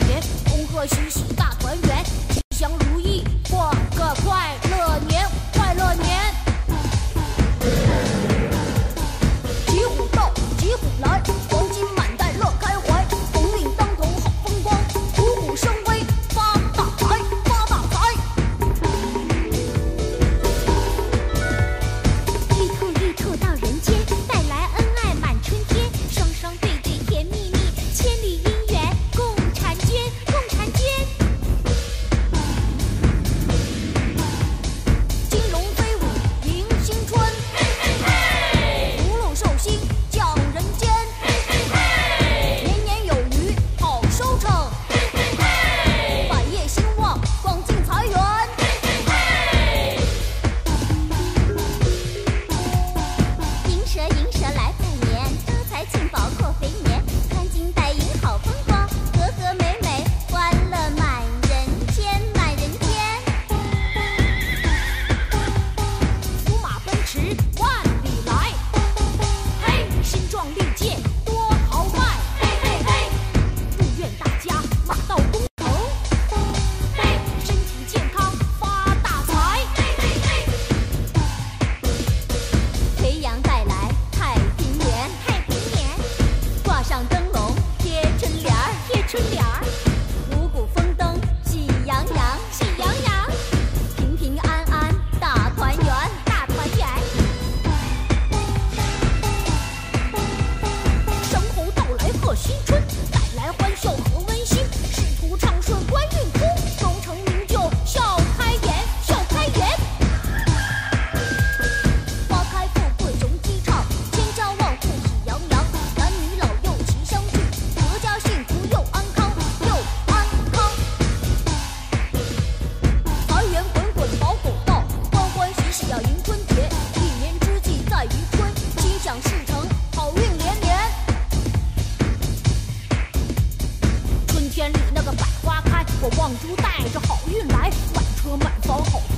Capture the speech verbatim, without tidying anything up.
年，恭贺喜喜大团圆，吉祥如意，过个快乐年，快乐年。吉虎到，吉虎来，黄金满袋乐开怀，鸿运当头好风光，虎虎生威发大财，发大财。 玉兔玉兔到人间，带来恩爱满春天，双双对对甜蜜蜜，千里姻缘共婵娟，共婵娟。金龙飞舞迎新春，福禄寿星降人间，年年有余好收成，百业兴旺广进财源。银蛇银蛇来拜年，多财进宝过肥年，穿金戴银好风光，和和美美欢乐满人间，满人间。 福马奔驰万里来，嘿，身壮力健多豪迈，嘿嘿嘿，祝愿大家马到功成，嘿，身体健康发大财，嘿嘿嘿。 肥羊带来太平年，太平年，挂上灯笼贴春联儿，贴春联儿，五谷丰登喜洋洋，喜洋洋，平平安安大团圆，大团圆。 生猴到来贺新春，带来欢笑和温馨，仕途畅顺官运通，功成名就笑开颜，笑开颜。 花开富贵雄鸡唱，千家万户喜洋洋，男女老幼齐相聚，阖家幸福又安康，又安康。 财源滚滚宝狗到，欢欢喜喜要迎春节，一年之计在于春，心想事成好运连连。春天里那个百花开，我望珠带着好运来，满车满房好